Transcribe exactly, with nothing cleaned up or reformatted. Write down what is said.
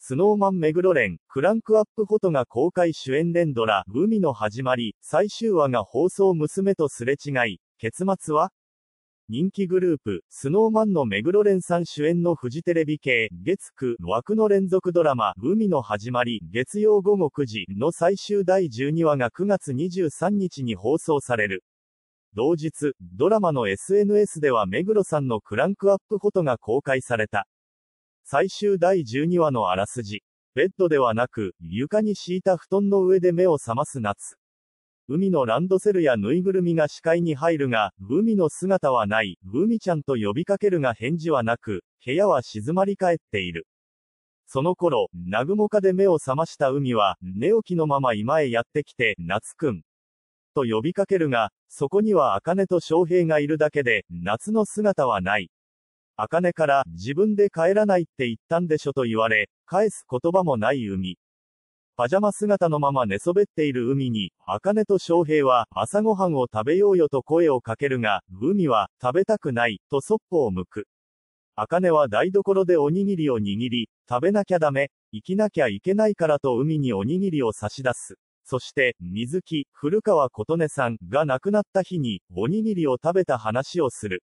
スノーマン目黒連、クランクアップフォトが公開主演連ドラ、海の始まり、最終話が放送娘とすれ違い、結末は人気グループ、スノーマンの目黒蓮さん主演のフジテレビ系、月く枠の連続ドラマ、海の始まり、月曜午後くじの最終だいじゅうにわがくがつにじゅうさんにちに放送される。同日、ドラマの エスエヌエス では目黒さんのクランクアップフォトが公開された。最終だいじゅうにわのあらすじ。ベッドではなく、床に敷いた布団の上で目を覚ます夏。海のランドセルやぬいぐるみが視界に入るが、海の姿はない、海ちゃんと呼びかけるが返事はなく、部屋は静まり返っている。その頃、南雲下で目を覚ました海は、寝起きのまま今へやってきて、夏くん。と呼びかけるが、そこには茜と翔平がいるだけで、夏の姿はない。茜から、自分で帰らないって言ったんでしょと言われ、返す言葉もない海。パジャマ姿のまま寝そべっている海に、茜と翔平は、朝ごはんを食べようよと声をかけるが、海は、食べたくない、とそっぽを向く。茜は台所でおにぎりを握り、食べなきゃダメ、生きなきゃいけないからと海におにぎりを差し出す。そして、水木、古川琴音さんが亡くなった日に、おにぎりを食べた話をする。